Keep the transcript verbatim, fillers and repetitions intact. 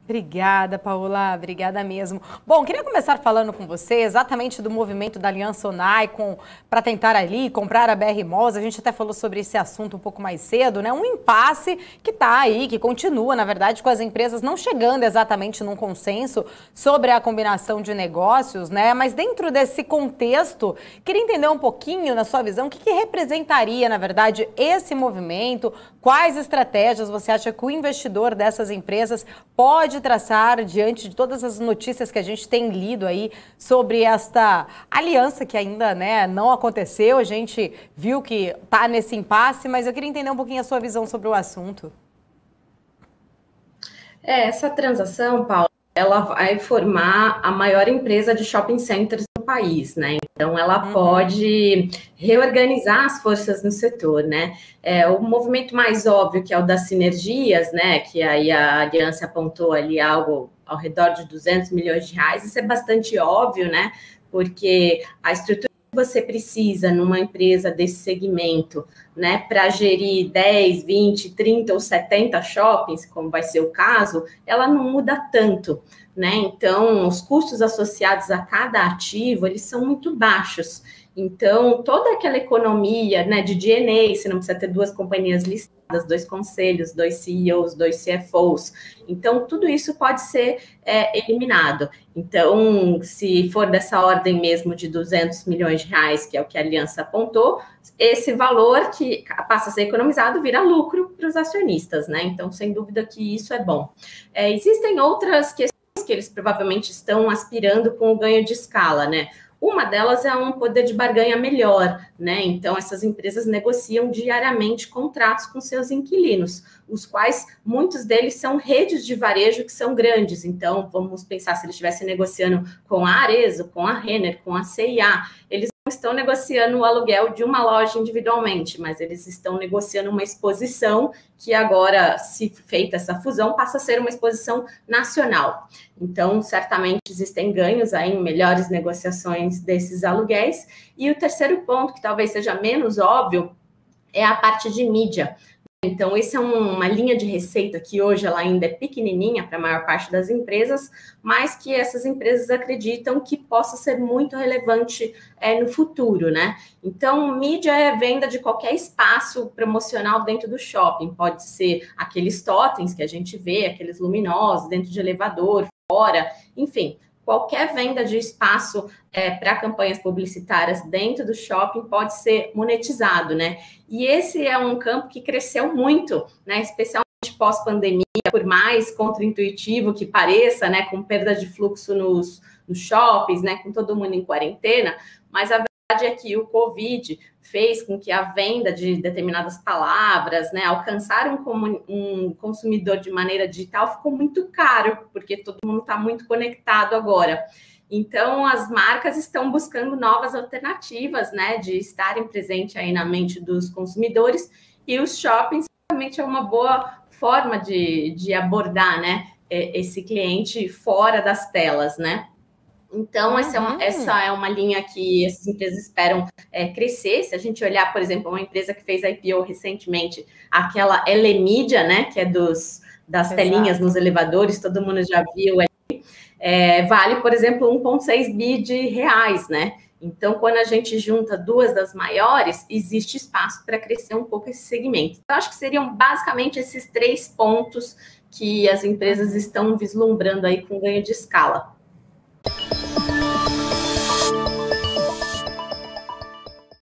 Obrigada, Paola, obrigada mesmo. Bom, queria começar falando com você exatamente do movimento da Aliança Unai para tentar ali comprar a B R Malls. A gente até falou sobre esse assunto um pouco mais cedo, né? Um impasse que está aí, que continua, na verdade, com as empresas não chegando exatamente num consenso sobre a combinação de negócios, né? Mas dentro desse contexto, queria entender um pouquinho, na sua visão, o que, que representaria, na verdade, esse movimento, quais estratégias você acha que o investidor dessas empresas pode traçar diante de todas as notícias que a gente tem lido aí sobre esta aliança que ainda, né, não aconteceu. A gente viu que está nesse impasse, mas eu queria entender um pouquinho a sua visão sobre o assunto. É, essa transação, Paulo, ela vai formar a maior empresa de shopping centers do país, né? Então, ela uhum. pode reorganizar as forças no setor, né? É, o movimento mais óbvio, que é o das sinergias, né? Que aí a aliança apontou ali algo ao redor de duzentos milhões de reais. Isso é bastante óbvio, né? Porque a estrutura que você precisa numa empresa desse segmento, né, para gerir dez, vinte, trinta ou setenta shoppings, como vai ser o caso, ela não muda tanto, né? Então, os custos associados a cada ativo, eles são muito baixos. Então, toda aquela economia, né, de G and A, você não precisa ter duas companhias listadas, dois conselhos, dois C E Os, dois C F Os. Então, tudo isso pode ser é, eliminado. Então, se for dessa ordem mesmo de duzentos milhões de reais, que é o que a Aliança apontou, esse valor que passa a ser economizado vira lucro para os acionistas, né? Então, sem dúvida que isso é bom. É, existem outras questões que eles provavelmente estão aspirando com o ganho de escala, né? Uma delas é um poder de barganha melhor, né? Então, essas empresas negociam diariamente contratos com seus inquilinos, os quais muitos deles são redes de varejo que são grandes. Então, vamos pensar se eles estivessem negociando com a Arezzo, com a Renner, com a C e A, eles não estão negociando o aluguel de uma loja individualmente, mas eles estão negociando uma exposição que agora, se feita essa fusão, passa a ser uma exposição nacional. Então, certamente existem ganhos aí em melhores negociações desses aluguéis. E o terceiro ponto, que talvez seja menos óbvio, é a parte de mídia. Então, essa é um, uma linha de receita que hoje ela ainda é pequenininha para a maior parte das empresas, mas que essas empresas acreditam que possa ser muito relevante é, no futuro, né? Então, mídia é venda de qualquer espaço promocional dentro do shopping. Pode ser aqueles totens que a gente vê, aqueles luminosos dentro de elevador, fora, enfim. Qualquer venda de espaço é, para campanhas publicitárias dentro do shopping pode ser monetizado, né? E esse é um campo que cresceu muito, né? Especialmente pós-pandemia, por mais contraintuitivo que pareça, né? Com perda de fluxo nos, nos shoppings, né? Com todo mundo em quarentena, mas a verdade é que o Covid fez com que a venda de determinadas palavras, né, alcançar um, um consumidor de maneira digital ficou muito caro, porque todo mundo está muito conectado agora. Então, as marcas estão buscando novas alternativas, né, de estarem presentes aí na mente dos consumidores, e os shoppings realmente é uma boa forma de, de abordar, né, esse cliente fora das telas, né? Então, uhum. essa, é uma, essa é uma linha que essas empresas esperam é, crescer. Se a gente olhar, por exemplo, uma empresa que fez I P O recentemente, aquela Elemedia, né, que é dos, das Exato. Telinhas nos elevadores, todo mundo já viu ali, é, vale, por exemplo, um vírgula seis bi de reais, né? Então, quando a gente junta duas das maiores, existe espaço para crescer um pouco esse segmento. Eu acho que seriam basicamente esses três pontos que as empresas estão vislumbrando aí com ganho de escala.